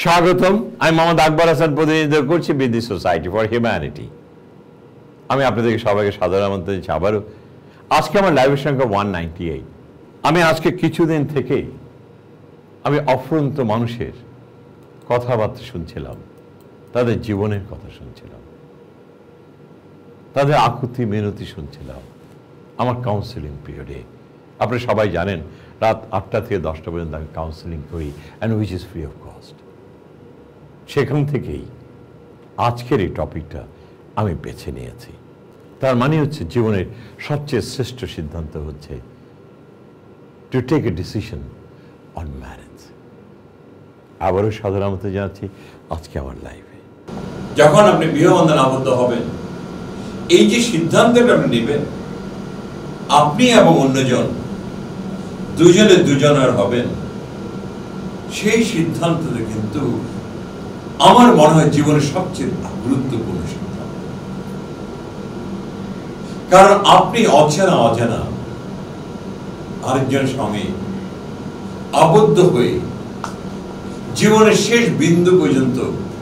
স্বাগতম। আমি মোহাম্মদ আকবর হাসান প্রতিনিধিত্ব করছি বিডি সোসাইটি ফর হিউম্যানিটি। আমি আপনাদেরকে সবাইকে সাদর আমন্ত্রণ দিচ্ছি আবারও। আজকে আমার লাইভের সংখ্যা 198। আমি আজকে কিছুদিন থেকেই আমি অফুরন্ত মানুষের কথাবার্তা শুনছিলাম, তাদের জীবনের কথা শুনছিলাম, তাদের আকুতি মিনতি শুনছিলাম আমার কাউন্সেলিং পিরিয়ডে। আপনারা সবাই জানেন রাত 8টা থেকে 10টা পর্যন্ত আমি কাউন্সেলিং করি, and which is free of cost. সেখান থেকেই আজকের এই টপিকটা আমি বেছে নিয়েছি। তার মানে হচ্ছে জীবনের সবচেয়ে শ্রেষ্ঠ সিদ্ধান্ত হচ্ছে to take a decision on marriage. আবারও সাধারণত জানাচ্ছি আজকে আমার লাইফে যখন আপনি বিবাহবন্ধন আবদ্ধ হবেন, এই যে সিদ্ধান্তটা আপনি নেবেন, আপনি এবং অন্যজন দুজনে দুজনের হবেন, সেই সিদ্ধান্তটা কিন্তু আমার মনে হয় জীবনের সবচেয়ে গুরুত্বপূর্ণ সিদ্ধান্ত। কারণ আপনি অচেনা আরেকজনের সঙ্গে আবদ্ধ হয়ে জীবনের শেষ বিন্দু পর্যন্ত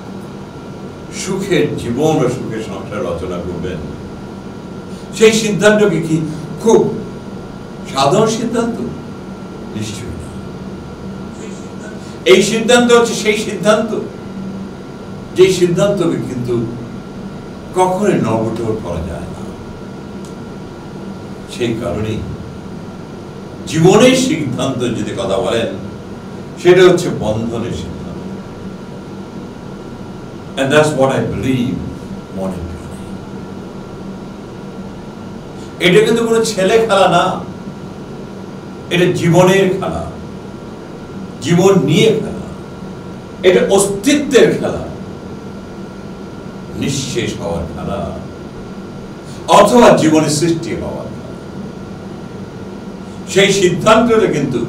সুখের জীবন ও সুখের সংসার রচনা করবেন। সেই সিদ্ধান্তকে কি খুব সাধারণ সিদ্ধান্ত? নিশ্চয়ই না। এই সিদ্ধান্ত হচ্ছে সেই সিদ্ধান্ত যে সিদ্ধান্তকে কিন্তু কখনোই নবটোর করা যায় না। সেই কারণেই জীবনের সিদ্ধান্ত যদি কথা বলেন, সেটা হচ্ছে বন্ধনের সিদ্ধান্ত। And that's what I believe more than anything. এটা কিন্তু কোনো ছেলে খেলা না, এটা জীবনের খেলা, জীবন নিয়ে খেলা, এটা অস্তিত্বের খেলা, নিঃশেষ হওয়ার খেলা, অথবা জীবনের সৃষ্টি হওয়ার খেলা। সেই সিদ্ধান্তটা কিন্তু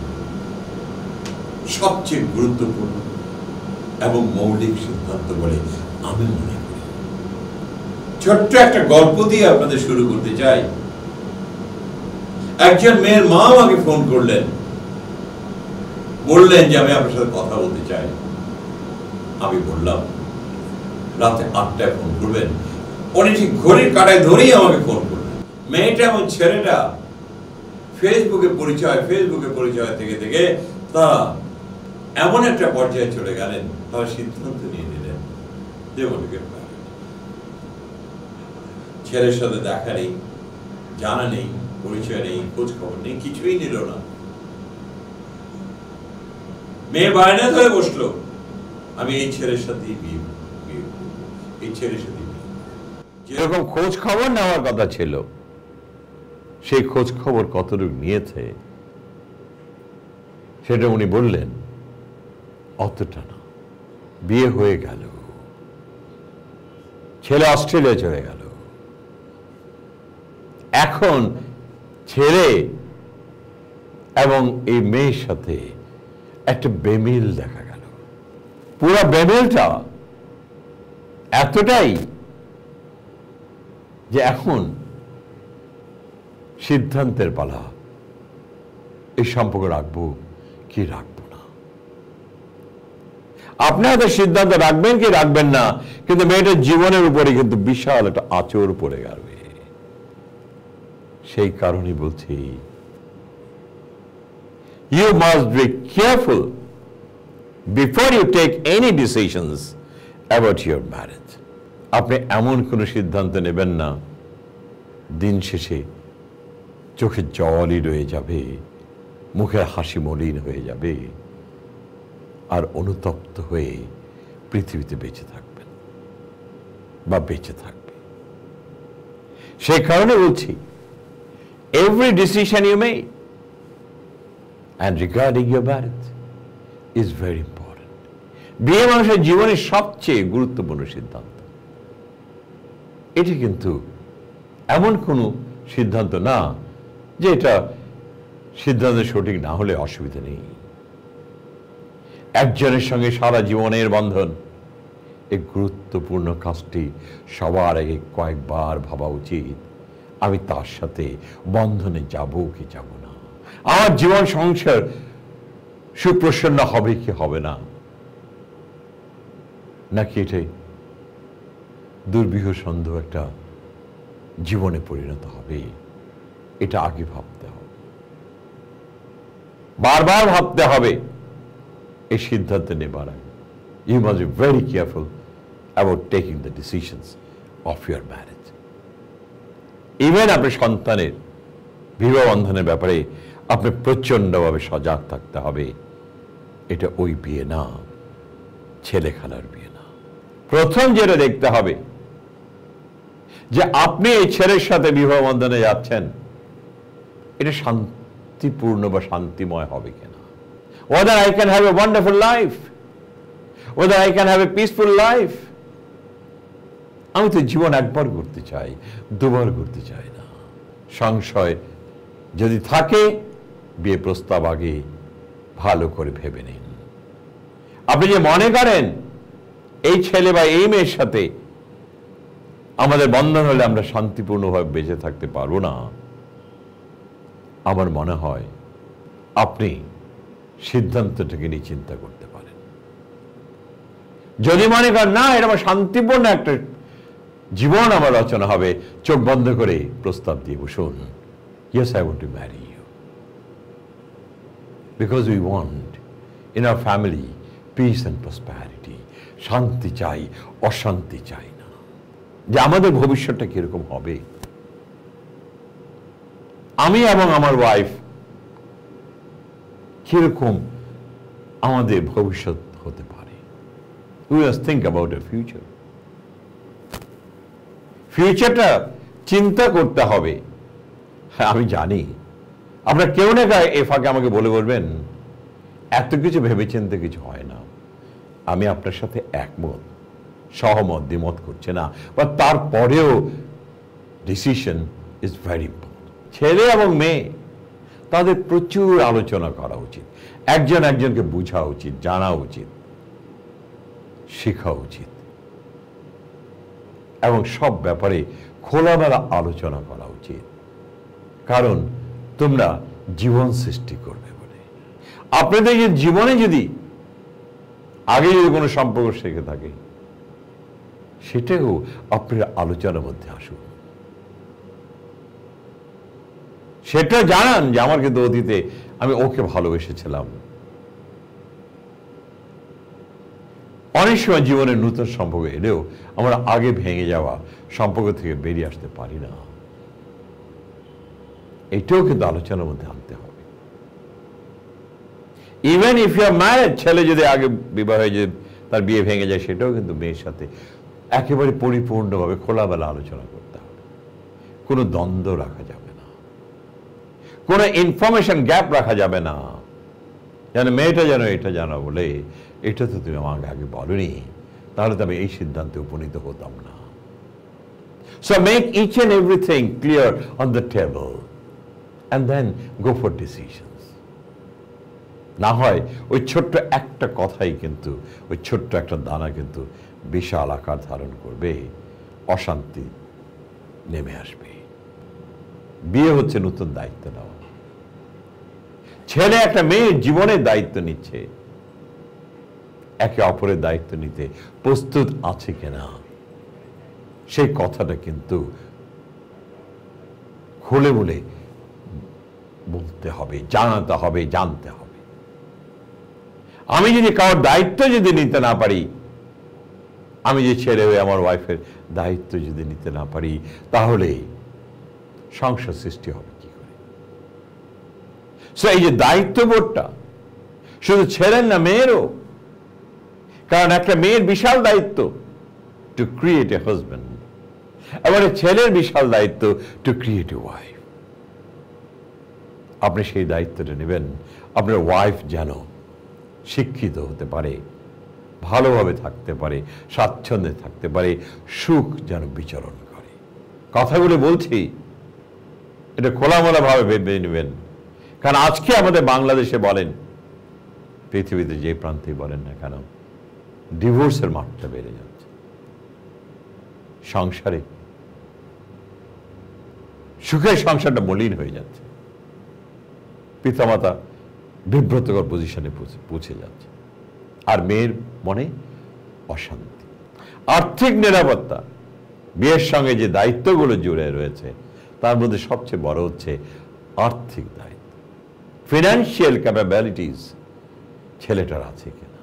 সবচেয়ে গুরুত্বপূর্ণ এবং মৌলিক সিদ্ধান্ত বলে আমি মনে করি। ছোট্ট একটা গল্প দিয়ে আপনাদের শুরু করতে চাই। একজন মেয়ের মা আমাকে ফোন করলেন, বললেন যে আমি আপনার সাথে কথা বলতে চাই। আমি বললাম রাতে 8টায় ফোন করবেন। উনি ঠিক ঘড়ির কাঁটায় ধরেই আমাকে ফোন করলেন। মেয়েটা এবং ছেলেটা ফেসবুকে পরিচয় থেকে তারা এমন একটা পর্যায়ে চলে গেলেন, তারা সিদ্ধান্ত নিয়ে নিলেন যে ছেলের সাথে দেখা নেই, জানা নেই, পরিচয় নেই, খোঁজ খবর নেই, কিছুই নিল না। মেয়ে বায়না ধরে বসলো, আমি এই ছেলের সাথেই বিয়ে, এই ছেলের সাথে যেরকম খোঁজ খবর নেওয়ার কথা ছিল, সেই খোঁজ খবর কতটুকু নিয়েছে সেটা উনি বললেন অতটা না। বিয়ে হয়ে গেল, ছেলে অস্ট্রেলিয়া চলে গেল। এখন ছেলে এবং এই মেয়ের সাথে একটা বেমিল দেখা গেল। পুরো বেমিলটা এতটাই যে এখন সিদ্ধান্তের পালা, এই সম্পর্ক রাখবো কি রাখবো না। আপনি হয়তো সিদ্ধান্ত রাখবেন কি রাখবেন না, কিন্তু মেয়েটার জীবনের উপরে কিন্তু বিশাল একটা আঁচড় পড়ে গেল। সেই কারণে বলছি, you must be careful before you take any decisions about your marriage. আপনি এমন কোনো সিদ্ধান্ত নেবেন না দিন শেষে চোখে জলই রয়ে যাবে, মুখের হাসি মলিন হয়ে যাবে, আর অনুতপ্ত হয়ে পৃথিবীতে বেঁচে থাকবেন বা বেঁচে থাকবে। সেই কারণে বলছি, every decision you make and regarding your marriage is very important. বিয়ে মানুষের জীবনের সবচেয়ে গুরুত্বপূর্ণ সিদ্ধান্ত। এটি কিন্তু এমন কোনো সিদ্ধান্ত না যে এটা সিদ্ধান্ত সঠিক না হলে অসুবিধা নেই। একজনের সঙ্গে সারা জীবনের বন্ধন, এই গুরুত্বপূর্ণ কাজটি সবার আগে কয়েকবার ভাবা উচিত। আমি তার সাথে বন্ধনে যাব কি যাব না, আমার জীবন সংসার সুপ্রসন্ন হবে কি হবে না, নাকি এটাই দুর্বিহ সন্দেহ একটা জীবনে পরিণত হবে, এটা আগে ভাবতে হবে, বারবার ভাবতে হবে। এই সিদ্ধান্ত নেবার আগে you must be very careful about taking the decisions of your marriage. Even আপনার সন্তানের বিবাহ বন্ধনের ব্যাপারে আপনি প্রচণ্ডভাবে সজাগ থাকতে হবে। এটা ওই বিয়ে না, ছেলে খেলার বিয়ে না। প্রথম যেটা দেখতে হবে যে আপনি এই ছেলের সাথে বিবাহ বন্ধনে যাচ্ছেন, এটা শান্তিপূর্ণ বা শান্তিময় হবে কিনা। Whether I can have a wonderful life, whether I can have a peaceful life. আমি তো জীবন একবার করতে চাই, দুবার করতে চাই না। সংশয় যদি থাকে, বিয়ে প্রস্তাব আগে ভালো করে ভেবে নিন। আপনি যে মনে করেন এই ছেলে বা এই মেয়ের সাথে আমাদের বন্ধন হলে আমরা শান্তিপূর্ণভাবে বেঁচে থাকতে পারবো না, আমার মনে হয় আপনি সিদ্ধান্তটাকে নিয়ে চিন্তা করতে পারেন। যদি মনে করেন না, এটা আমার শান্তিপূর্ণ একটা জীবন আমার রচনা হবে, চোখ বন্ধ করে প্রস্তাব দিয়ে বসুন, yes, I want to marry you because we want in our family peace and prosperity. শান্তি চাই, অশান্তি চাই না। যে আমাদের ভবিষ্যৎটা কিরকম হবে, আমি এবং আমার ওয়াইফ কিরকম আমাদের ভবিষ্যৎ হতে পারে। We must think about the future. ফিউচারটা চিন্তা করতে হবে। হ্যাঁ, আমি জানি আপনার কেউ না কেউ এ ফাঁকে আমাকে বলে বলবেন এত কিছু ভেবেচিন্তে কিছু হয় না। আমি আপনার সাথে একমত, সহমত, দ্বিমত করছে না, বা তারপরেও ডিসিশন ইজ ভেরি ইম্পর্টেন্ট। ছেলে এবং মেয়ে তাদের প্রচুর আলোচনা করা উচিত, একজন একজনকে বোঝা উচিত, জানা উচিত, শেখা উচিত, এবং সব ব্যাপারে খোলামেলা আলোচনা করা উচিত। কারণ তোমরা জীবন সৃষ্টি করবে বলে। আপনাদের জীবনে যদি আগে যদি কোনো সম্পর্ক শেখে থাকে, সেটাও আপনার আলোচনার মধ্যে আসুন। সেটা জানান যে আমার কিন্তু অতীতে আমি ওকে ভালোবেসেছিলাম। অনেক সময় জীবনের নতুন সম্পর্ক এলেও আমরা আগে ভেঙে যাওয়া সম্পর্ক থেকে বেরিয়ে আসতে পারি না। এটাও কিন্তু আলোচনার মধ্যে আনতে হবে। Even if you are married, ছেলে যদি আগে বিবাহ হয়ে যে তার বিয়ে ভেঙে যায়, সেটাও কিন্তু মেয়ের সাথে একেবারে পরিপূর্ণভাবে খোলামেলা আলোচনা করতে হবে। কোনো দ্বন্দ্ব রাখা যাবে না, কোনো ইনফরমেশন গ্যাপ রাখা যাবে না। যেন মেয়েটা যেন এটা জানা বলে, এটা তো তুমি আমাকে আগে বলনি, তাহলে তো আমি এই সিদ্ধান্তে উপনীত হতাম না। So make each and everything clear on the table and then go for decisions. না হয় ওই ছোট্ট একটা কথাই কিন্তু, ওই ছোট্ট একটা দানা কিন্তু বিশাল আকার ধারণ করবে, অশান্তি নেমে আসবে। বিয়ে হচ্ছে নতুন দায়িত্ব নেওয়া। ছেলে একটা মেয়ের জীবনের দায়িত্ব নিচ্ছে, একে অপরের দায়িত্ব নিতে প্রস্তুত আছে কিনা সেই কথাটা কিন্তু খুলে বলে বলতে হবে, জানাতে হবে, জানতে হবে। আমি যদি কারোর দায়িত্ব যদি নিতে না পারি, আমি যে ছেলে হয়ে আমার ওয়াইফের দায়িত্ব যদি নিতে না পারি, তাহলে সংসার সৃষ্টি হবে কি করে? সো এই যে দায়িত্ববোধটা শুধু ছেলের না, মেয়েরও। কারণ একটা মেয়ের বিশাল দায়িত্ব টু ক্রিয়েট এ হাজব্যান্ড, এবারে ছেলের বিশাল দায়িত্ব টু ক্রিয়েট এ ওয়াইফ। আপনি সেই দায়িত্বটা নেবেন, আপনার ওয়াইফ যেন শিক্ষিত হতে পারে, ভালোভাবে থাকতে পারে, স্বাচ্ছন্দ্যে থাকতে পারে, সুখ যেন বিচরণ করে। কথাগুলো বলছি, এটা খোলামেলাভাবে ভেবে নেবেন। কারণ আজকে আমাদের বাংলাদেশে বলেন, পৃথিবীতে যে প্রান্তেই বলেন না কেন, ডিভোর্সের মাত্রা বেড়ে যাচ্ছে। সংসারে সুখের সংসারটা মলিন হয়ে যাচ্ছে, পিতামাতা বিব্রতকর পজিশনে পৌঁছে যাচ্ছে, আর মেয়ের মনে অশান্তি। আর্থিক নিরাপত্তা, বিয়ের সঙ্গে যে দায়িত্বগুলো জুড়ে রয়েছে তার মধ্যে সবচেয়ে বড় হচ্ছে আর্থিক দায়িত্ব। ফিনান্সিয়াল ক্যাপাবিলিটিস ছেলেটার আছে কিনা।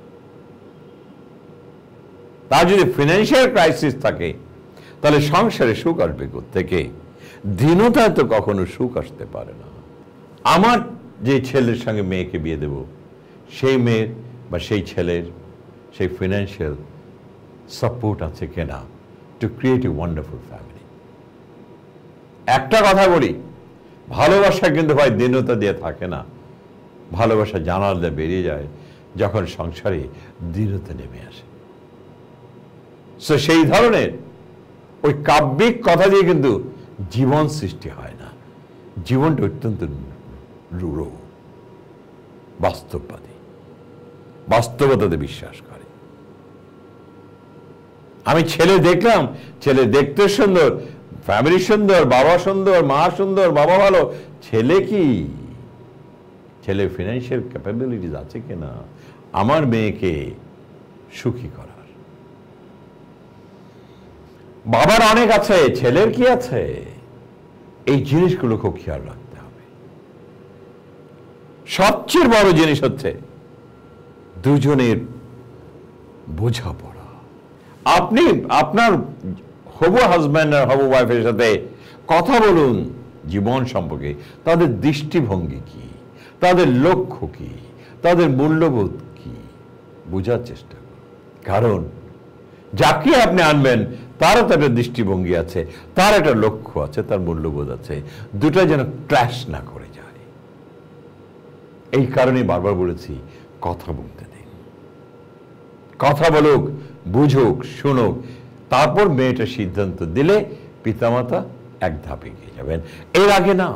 তার যদি ফিনান্সিয়াল ক্রাইসিস থাকে তাহলে সংসারে সুখ আসবে থেকে? দীনতায় তো কখনো সুখ আসতে পারে না। আমার যে ছেলের সঙ্গে মেয়েকে বিয়ে দেব, সেই মেয়ের বা সেই ছেলের সেই ফিনান্সিয়াল সাপোর্ট আছে কিনা to create a wonderful family. একটা কথা বলি, ভালোবাসা কিন্তু ভাই দীনতা দিয়ে থাকে না। ভালোবাসা জানালা বেরিয়ে যায় যখন সংসারে দৃঢ়তা নেমে আসে। সো সেই ধরনের ওই কাব্যিক কথা দিয়ে কিন্তু জীবন সৃষ্টি হয় না। জীবনটা অত্যন্ত রূঢ়, বাস্তববাদী, বাস্তবতাতে বিশ্বাস করে। আমি ছেলে দেখলাম, ছেলে দেখতে সুন্দর, ফ্যামিলি সুন্দর, বাবা সুন্দর, মা সুন্দর, বাবা ভালো। ছেলে কি, ছেলে ফিনান্সিয়াল ক্যাপাবিলিটিস আছে কিনা আমার মেয়েকে সুখী করার? বাবার অনেক আছে, ছেলের কি আছে? এই জিনিসগুলো খুব খেয়াল রাখতে হবে। সবচেয়ে বড় জিনিস হচ্ছে দুজনের বোঝাপড়া। আপনি আপনার হবু হাজব্যান্ড আর হবু ওয়াইফের সাথে কথা বলুন জীবন সম্পর্কে। তাদের দৃষ্টিভঙ্গি কি, তাদের লক্ষ্য কি, তাদের মূল্যবোধ কি, বোঝার চেষ্টা করুন। কারণ যাকে আপনি আনবেন তারও তো একটা দৃষ্টিভঙ্গি আছে, তার একটা লক্ষ্য আছে, তার মূল্যবোধ আছে। দুটো যেন ক্ল্যাশ না করে যায়। এই কারণে বারবার বলেছি, কথা বলতে দিন। কথা বলুক, বুঝুক, শুনুক, তারপর মেয়েটা সিদ্ধান্ত দিলে পিতামাতা এক ধাপ এগিয়ে যাবেন। এর আগে না।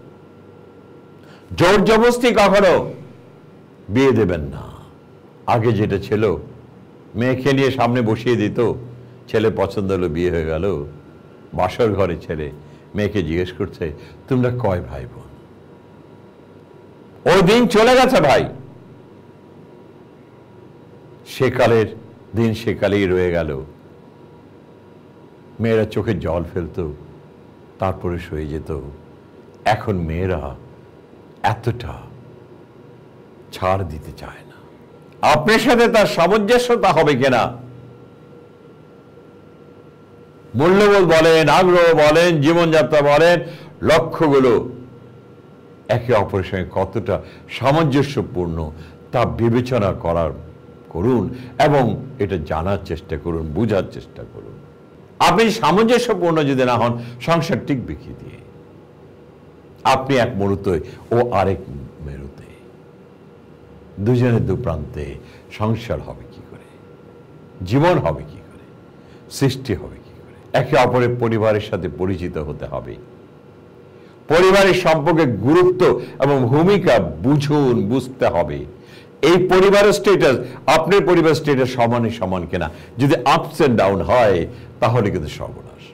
জোর জবরদস্তি কখনো বিয়ে দেবেন না। আগে যেটা ছিল, মেয়েকে নিয়ে সামনে বসিয়ে দিত, ছেলে পছন্দ হলো, বিয়ে হয়ে গেল। বাসর ঘরে ছেলে মেয়েকে জিজ্ঞেস করছে, তোমরা কয় ভাই বোন? ওই দিন চলে গেছে ভাই। সেকালের দিন সেকালেই রয়ে গেল। মেয়েরা চোখে জল ফেলতো, তারপরে সয়ে যেত। এখন মেয়েরা এতটা ছাড় দিতে চায় না। আপনার সাথে তার সামঞ্জস্যতা হবে কিনা, মূল্যবোধ বলেন, আগ্রহ বলেন, জীবনযাত্রা বলেন, লক্ষ্যগুলো একে অপরের সঙ্গে কতটা সামঞ্জস্যপূর্ণ তা বিবেচনা করুন এবং এটা জানার চেষ্টা করুন, বোঝার চেষ্টা করুন। আপনি সামঞ্জস্যপূর্ণ যদি না হন, সংসার টিকবে কি দিয়ে? আপনি এক মেরুতে, ও আরেক মেরুতে, দুজনের দু প্রান্তে সংসার হবে কি করে? জীবন হবে কি করে? সৃষ্টি হবে কি করে? একে অপরের পরিবারের সাথে পরিচিত হতে হবে। পরিবারের সম্পর্কে গুরুত্ব এবং ভূমিকা বুঝুন, বুঝতে হবে। এই পরিবারের স্ট্যাটাস আপনার পরিবার স্ট্যাটাস সমানে সমান কিনা। যদি আপস এন্ড ডাউন হয় তাহলে কিন্তু সর্বনাশ।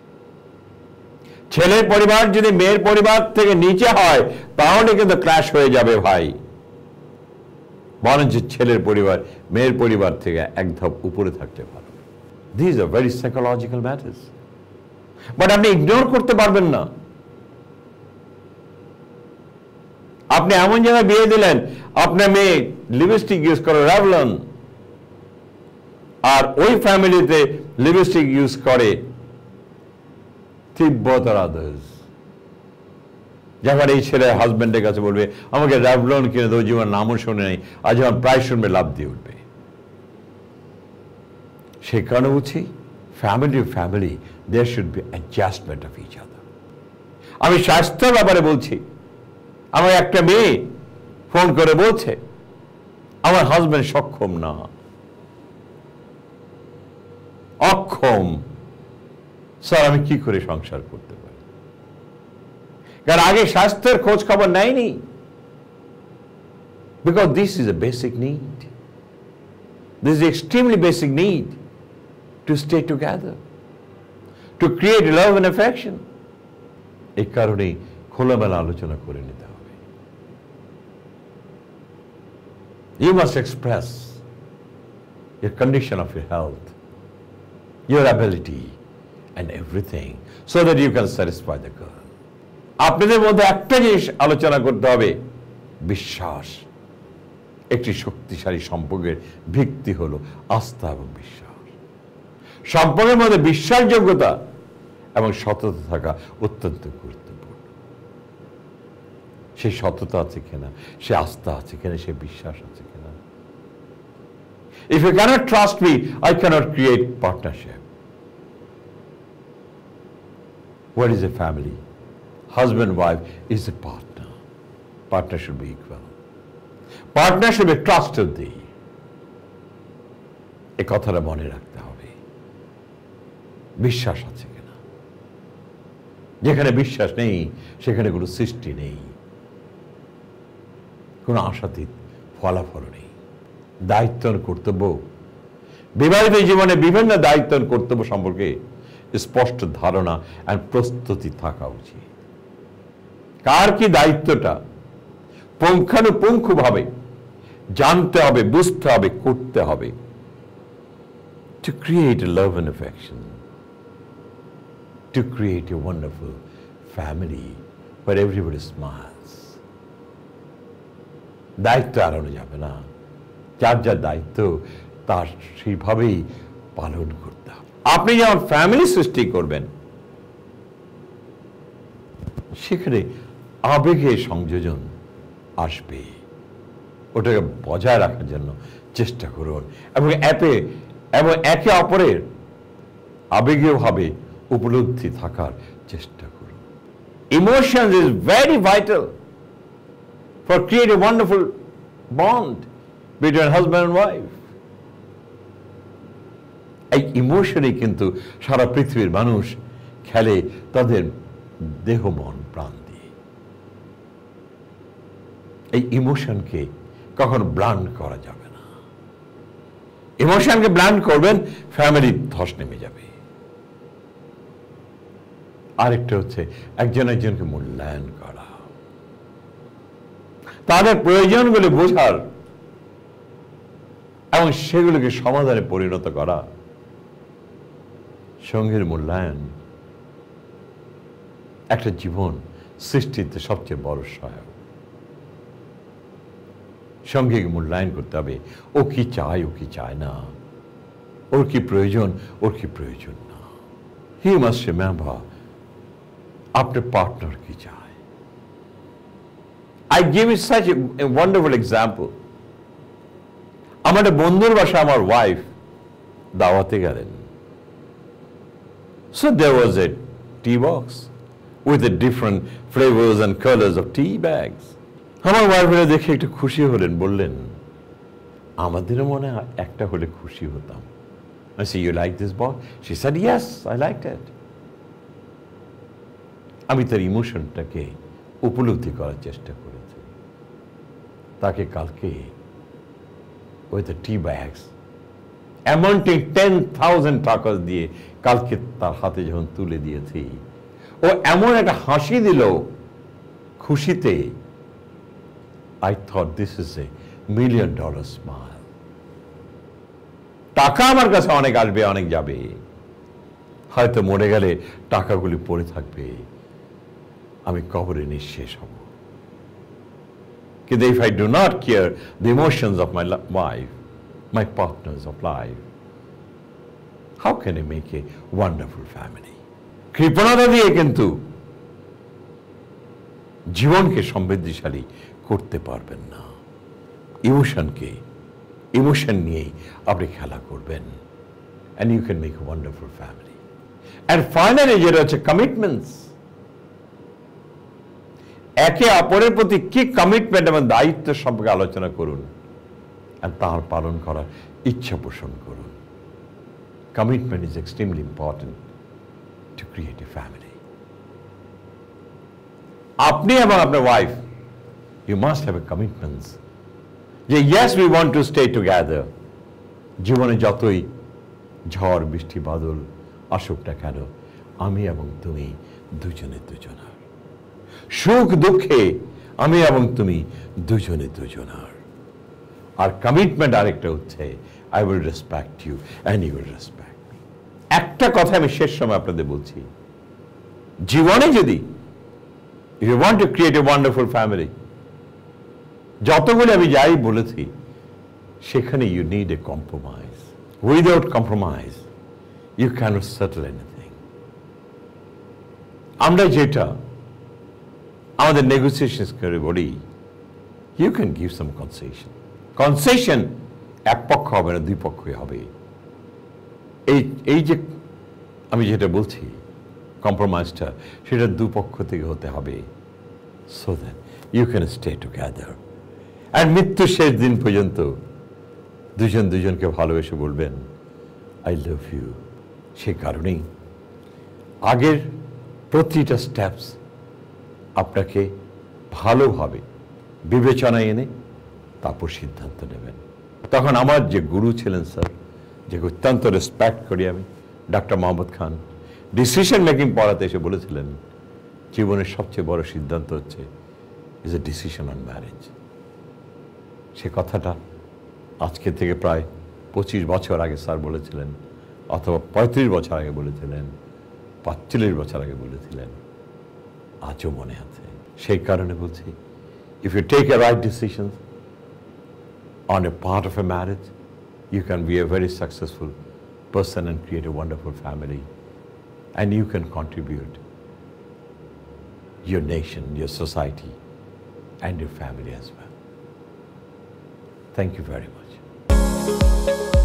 ছেলের পরিবার যদি মেয়ের পরিবার থেকে নিচে হয় তাহলে কিন্তু ক্ল্যাশ হয়ে যাবে ভাই। বরঞ্চ ছেলের পরিবার মেয়ের পরিবার থেকে এক ধাপ উপরে থাকতে ভালো। This are very psychological matters, but আপনি ইগনোর করতে পারবেন না। আপনি এমন জায়গায় বিয়ে দিলেন, আপনার মেয়ে লিপস্টিক ইউজ করে রেভলন, আর ওই ফ্যামিলিতে লিপস্টিক ইউজ করে তিব্বত আর আদার্স। যখন এই ছেলে হাজব্যান্ডের কাছে বলবে আমাকে রেভলন কিনে দেবো, জীবন নামও শুনে নেই, আর যখন প্রায় শুনবে লাভ দিয়ে উঠবে। সে কারণে বলছি, family there should be adjustment of each other. আমি স্বাস্থ্যের ব্যাপারে বলছি, আমার একটা মেয়ে ফোন করে বলছে আমার হাজব্যান্ড সক্ষম না, অক্ষম। স্যার আমি কি করে সংসার করতে পারি? কারণ আগে স্বাস্থ্যের খোঁজ খবর নেয়নি। Because this is a basic need, this is extremely basic need to stay together, to create love and affection. এই কারণেই খোলামেলা আলোচনা করে নিতে হবে। You must express your condition of your health, your ability, and everything, so that you can satisfy the girl. আপনাদের মধ্যে একটা জিনিস আলোচনা করতে হবে, বিশ্বাস। একটি শক্তিশালী সম্পর্কের ভিত্তি হলো আস্থা এবং বিশ্বাস। সম্পর্কের মধ্যে বিশ্বাসযোগ্যতা এবং সততা থাকা অত্যন্ত গুরুত্বপূর্ণ। সেই সততা আছে কিনা, সে আস্থা আছে কিনা, সে বিশ্বাস আছে কিনা। If you cannot trust me, I cannot create partnership. What is a family? Husband, wife is a partner. Partner should be equal. Partner should be trustworthy. এই কথাটা মনে রাখতে হবে। বিশ্বাস আছে কিনা। যেখানে বিশ্বাস নেই সেখানে কোনো সৃষ্টি নেই, কোনো আশাতীত ফলাফল নেই। দায়িত্ব কর্তব্য, বিবাহিত জীবনে বিভিন্ন দায়িত্ব কর্তব্য সম্পর্কে স্পষ্ট ধারণা আর প্রস্তুতি থাকা উচিত। কার কি দায়িত্বটা পুঙ্খানুপুঙ্খভাবে জানতে হবে, বুঝতে হবে, করতে হবে, to create a love and affection, to create a wonderful family where everybody smiles. দায়িত্ব এড়ানো যাবে না। যার যার দায়িত্ব তার সেইভাবেই পালন করতে হবে। আপনি যখন ফ্যামিলি সৃষ্টি করবেন সেখানে আবেগের সংযোজন আসবে, ওটাকে বজায় রাখার জন্য চেষ্টা করুন এবং একে অপরের আবেগীয়ভাবে উপলব্ধি থাকার চেষ্টা করুন। Emotions is very vital for create a wonderful bond between husband and wife. এই ইমোশনই কিন্তু সারা পৃথিবীর মানুষ খেলে তাদের দেহ মন প্রাণ দিয়ে। এই ইমোশনকে কখনো ব্লান্ড করা যাবে না। ইমোশনকে ব্লান্ড করবেন, ফ্যামিলি ধস নেমে যাবে। আরেকটা হচ্ছে একজন একজনকে মূল্যায়ন করা, তাদের প্রয়োজনগুলি বোঝার এবং সেগুলোকে সমাধানে পরিণত করা। সঙ্গীর মূল্যায়ন একটা জীবন সৃষ্টিতে সবচেয়ে বড় সহায়ক। সঙ্গীকে মূল্যায়ন করতে হবে, ও কি চায়, ও কি চায় না, ওর কি প্রয়োজন, ওর কি প্রয়োজন না। হি মাস্ট রিমেম্বার আপনার পার্টনার কি চায়। I give you such a wonderful example. আমার একটা বন্ধুর বাসায় আমার ওয়াইফ দাওয়াতে গেলেন। So there was a tea box with the different flavors and colors of tea bags. আমার ওয়াইফেরা দেখে একটু খুশি হলেন, বললেন আমাদেরও মনে হয় একটা হলে খুশি হতাম। I said, you like this box? She said, yes, I liked it. আমি তার ইমোশনটাকে উপলব্ধি করার চেষ্টা করেছি। তাকে কালকে with the tea bags amounting 10,000 টাকা দিয়ে কালকে তার হাতে যখন তুলে দিয়েছি, ও এমন একটা হাসি দিল খুশিতে। I thought this is a $1 million smile. টাকা আমার কাছে অনেক আসবে, অনেক যাবে, হয়তো মরে গেলে টাকাগুলি পড়ে থাকবে, আমি কবরে নিঃশেষ হব। কিন্তু if I do not care the emotions of my wife, my partners of life, how can I make a wonderful family? কৃপণতা দিয়ে কিন্তু জীবনকে সমৃদ্ধিশালী করতে পারবেন না। ইমোশন নিয়েই আপনি খেলা করবেন, and you can make a wonderful family. And finally যেটা হচ্ছে কমিটমেন্টস। একে অপরের প্রতি কি কমিটমেন্ট এবং দায়িত্ব সম্পর্কে আলোচনা করুন, আর তার পালন করার ইচ্ছা পোষণ করুন। Commitment is extremely important to create a family. আপনি এবং আপনার wife, you must have a commitments যে yes we want to stay together. জীবনে যতই ঝড় বৃষ্টি বাদল আসুক না কেন, আমি এবং তুমি দুজনে দুজনার। সুখ দুঃখে আমি এবং তুমি দুজনে দুজনার। আর কমিটমেন্ট আরেকটা হচ্ছে I will respect you and you will respect me. একটা কথা আমি শেষ সময় আপনাদের বলছি, জীবনে যদি if you want to create a wonderful family, যতগুলো আমি যাই বলেছি সেখানে you need a compromise. Without compromise you cannot settle anything. আমরা যেটা আমাদের negotiations করে বলি, you can give some concession. Concession এক পক্ষ হবে না, দুই পক্ষই হবে। এই যে আমি যেটা বলছি কম্প্রোমাইজটা, সেটা দুপক্ষ থেকে হতে হবে, so that you can stay together. আর মৃত্যুর শেষ দিন পর্যন্ত দুজন দুজনকে ভালোবেসে বলবেন আই লাভ ইউ। সে কারণেই আগের প্রতিটা স্টেপস আপনাকে ভালোভাবে বিবেচনায় এনে তারপর সিদ্ধান্ত নেবেন। তখন আমার যে গুরু ছিলেন স্যার, যে অত্যন্ত রেসপেক্ট করি আমি, doctor Mohammad Khan, decision making পড়াতে এসে বলেছিলেন জীবনের সবচেয়ে বড় সিদ্ধান্ত হচ্ছে is a decision on marriage. সে কথাটা আজকে থেকে প্রায় 25 বছর আগে স্যার বলেছিলেন, অথবা 35 বছর আগে বলেছিলেন, 45 বছর আগে বলেছিলেন, আজও মনে আছে। সেই কারণে বলছি, if you take a right decision on a part of a marriage, you can be a very successful person and create a wonderful family, and you can contribute your nation, your society, and your family as well. Thank you very much.